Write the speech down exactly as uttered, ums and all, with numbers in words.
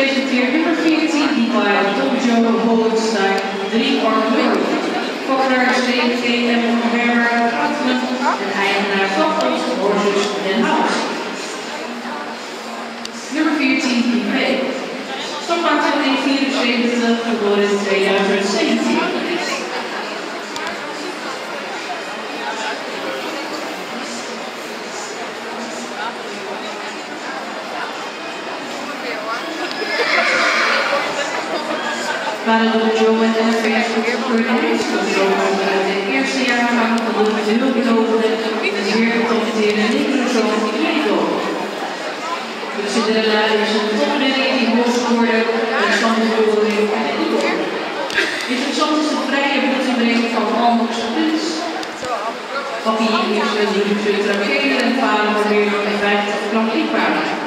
gepresenteerd nummer veertien, Depay, Hohenstein, drie Ermelo. Fokker, C T M, Hermer, en eigenaar van onze Horses Den Haag. Nummer veertien, Depay. Standmaat van één komma vierenzeventig, geboren in tweeduizend zeventien. Waren door Joe en N R P S goedgekeurd is, dat zo uit de eerste jaargang van de heel belovende en zeer getalenteerde Nicolas Ermelo. De Cinderella is een topridder die hoog scoorde en standaardvoering en Eagle. Interessant is het vrije bloedinbreng van Almox Prins. Papier is een luxe trakeren en varen voor meer dan vijftig klankliedpaarden.